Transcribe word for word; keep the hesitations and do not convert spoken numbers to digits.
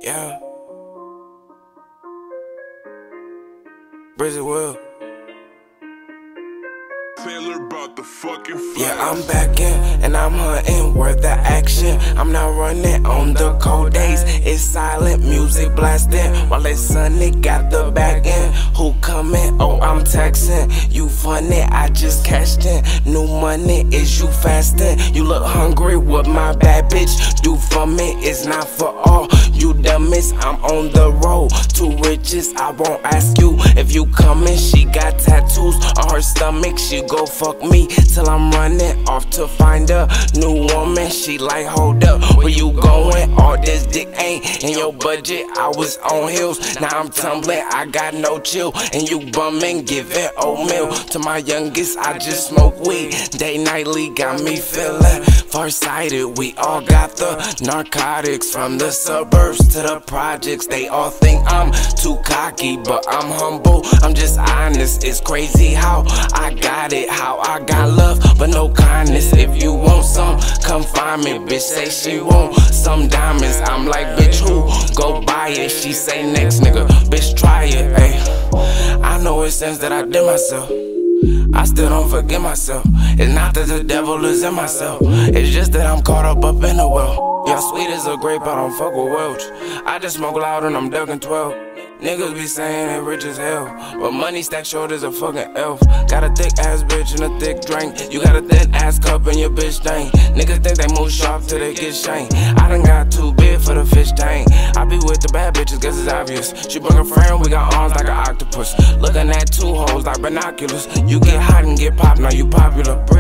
Yeah. Brizzy Will. Taylor about the fucking fire. Yeah, I'm back in, and I'm hunting worth the action. I'm not running on the cold days. It's silent music blasting while it's sunny, got the back end. Who coming? Oh, I'm texting. You funny, I just cashed in. New money, is you fasting? You look hungry, what my bad bitch do for me? It's not for all you dummies. I'm on the road to riches. I won't ask you if you coming. She got tattoos on her stomach. She go fuck me till I'm running off to find a new woman. She like, hold up, where you going? All this dick ain't in your budget. I was on hills, now I'm tumbling. I got no chill, and you bumming, giving oatmeal to my youngest. I just smoke weed day nightly, got me feeling farsighted. We all got the narcotics, from the suburbs to the projects. They all think I'm too cocky, but I'm humble, I'm just honest. It's crazy how I got it, how I got love but no kindness. If you want some, come find me. Bitch say she want some diamonds. I'm like, bitch, who go buy it? She say, next nigga, bitch, try it. Ay, I know it seems that I did myself, I still don't forget myself. It's not that the devil is in myself, it's just that I'm caught up up in the well. Yeah, sweet as a grape, I don't fuck with Welch. I just smoke loud and I'm ducking twelve. Niggas be saying they rich as hell, but money stacked short as a fucking elf. Got a thick ass bitch and a thick drink. You got a thin ass cup and your bitch stank. Niggas think they move sharp till they get shanked. I done got too big for the fish tank. I be with the bad bitches, guess it's obvious. She bring a friend, we got arms like an octopus. Looking at two hoes like binoculars. You get hot and get popped, now you popular.